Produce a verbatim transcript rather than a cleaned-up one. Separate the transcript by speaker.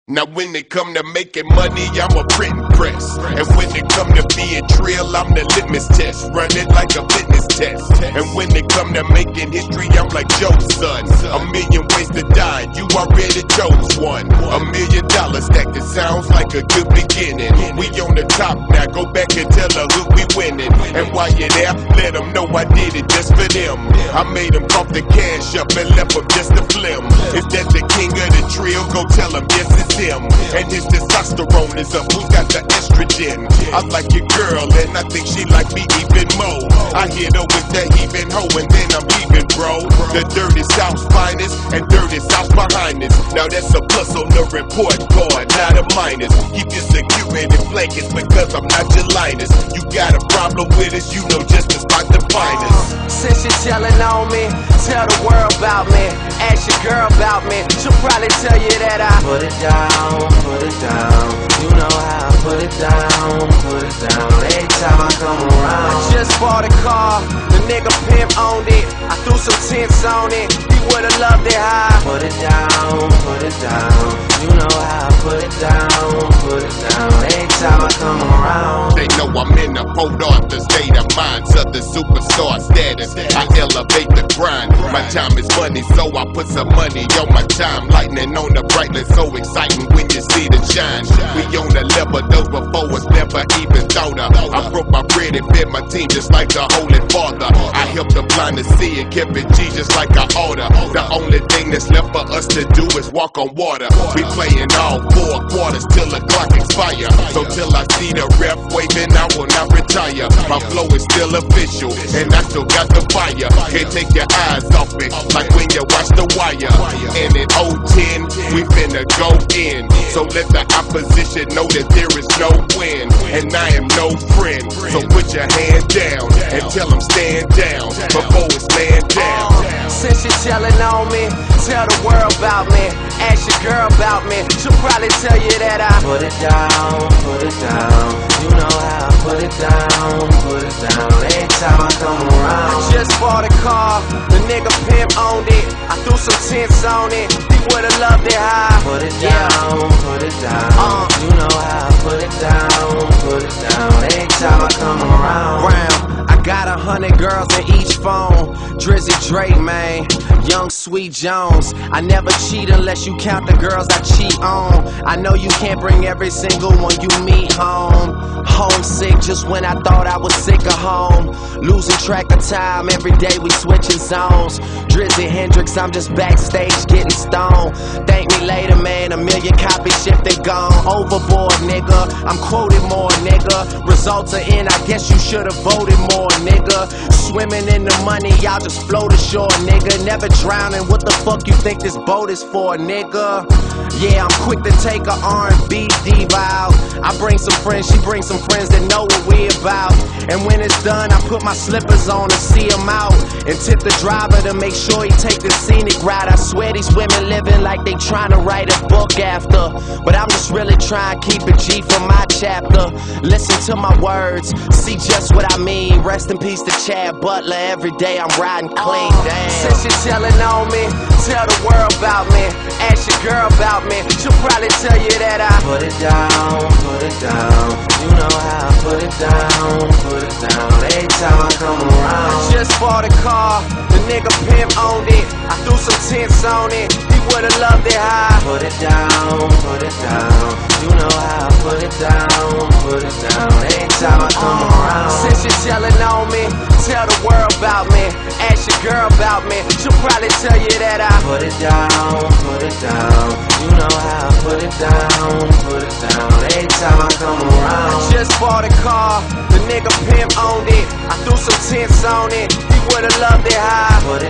Speaker 1: Now when it come to making money, I'm a printing press. And when it come to being Trill, I'm the litmus test. Run it like a fitness test. And when it come to making history, I'm like Joe's son. A million ways to die, you already chose one. A million dollars stacked, it sounds like a good beginning. We on the top now, go back and tell her who we winning. And while you're there, let them know I did it just for them. I made them cough the cash up and left them just a phlegm. If that's the king of the Trill, go tell him yes it's him. And his testosterone is up, who's got the estrogen? I like your girl and I think she like me even more. I hit her with that heaving hoe and then I'm leaving, bro. The dirty South's finest and dirty South behind us. Now that's a plus on the report card, not a minus. Keep your security blankets because I'm not your linus. You got a problem with us, you know just the spot to find us.
Speaker 2: Since you're telling on me, tell the world about me. Ask your girl about me, she'll probably tell you that I put it down, put it down. You know how I put it down, put it down. Every time I come around, I just bought a car, the nigga pimp owned it. I threw some tints on it, he would've loved it high. Put it down, put it down. You know how I put it down, put it down. Every time I come around,
Speaker 1: they know I'm in the Port Arthur state of mind, Southern superstar status. I elevate the grind. My time is money, so I put some money on my time. Lightning on the brightness, so exciting when you see the shine. We on the level, those before us never even thought of. I broke my bread and fed my team just like the Holy Father. I helped the blind to see and kept it G just like I order. The only thing that's left for us to do is walk on water. We playing all four quarters till the clock expire. So till I see the ref waving, I will not retire. My flow is still official, and I still got the fire. Can't take your eyes off me, like when you watch The Wire. And in oh ten, we finna go in. So let the opposition know that there is no win, and I am no friend. So put your hand down and tell them stand down before it's man down.
Speaker 2: Since you're telling on me, tell the world about me. Ask your girl about me, she'll probably tell you that I put it down, put it down. You know how I put it down, put it down. Every time I come around, I just bought a car, the nigga pimp owned it. I threw some tints on it, he would've loved it high. Put it down, put it down. Uh, you know how I put it down, put it down. Every time I come around, round. I got a hundred girls in each phone. Drizzy Drake, man, Young Sweet Jones. I never cheat unless you count the girls I cheat on. I know you can't bring every single one you meet home. Homesick just when I thought I was sick of home. Losing track of time, every day we switching zones. Drizzy Hendrix, I'm just backstage getting stoned. Thank me later, man, a million copies shipped and gone. Overboard, nigga, I'm quoted more, nigga. Results are in, I guess you should've voted more, nigga. Swimming in the money, y'all just float ashore, nigga. Never drowning, what the fuck you think this boat is for, nigga? Yeah, I'm quick to take a R and B diva out. I bring some friends, she brings some friends that know what we about. And when it's done, I put my slippers on and see them out. And tip the driver to make sure he take the scenic ride. I swear these women living like they trying to write a book after. But I'm just really trying to keep it G for my chapter. Listen to my words, see just what I mean. Rest in peace to Chad Butler, every day I'm riding clean. Damn. Since you're telling on me, tell the world about me. Ask your girl about me, she'll probably tell you that I put it down, put it down. You know how I put it down, put it down. Every time I come around, I just bought a car, the nigga pimp owned it. I threw some tints on it, he would've loved it high. Put it down, put it down. You know how I put it down, put it down. Every time I come around, since you're telling on me, tell the world about me. Ask your girl about me, she'll probably tell you that I put it down, put it down. You know how I put it down, put it down. Every time I come around, I just bought a car, the nigga pimp owned it. I threw some tints on it, he would've loved it high. Put it